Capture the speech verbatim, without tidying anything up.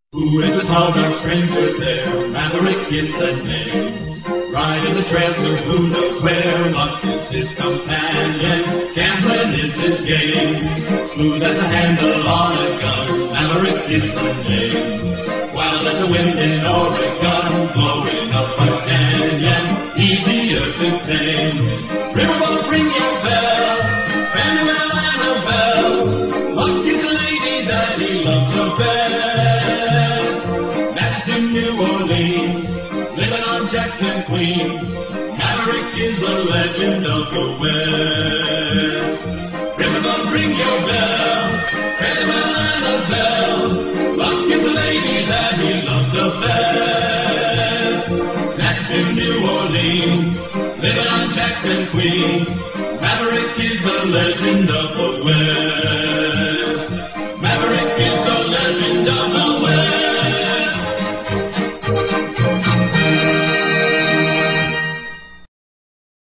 Who is the tall dark stranger there? Maverick is the name. Riding the trail to who knows where. Luck is his companion. Gambling is his game. Smooth as a handle on a gun. Maverick is the name. Wild as the wind in Oregon. Blowing up a canyon. Easier to tame. Riverboat, ring your bell. Farewell, Annabelle. Luck is the lady that he loves the best. In New Orleans, living on Jackson, Queens, Maverick is a legend of the West. Riverboat, ring your bell, farewell Annabelle. Luck is the lady that he loves the best. That's in New Orleans, living on Jackson, Queens, Maverick is a legend of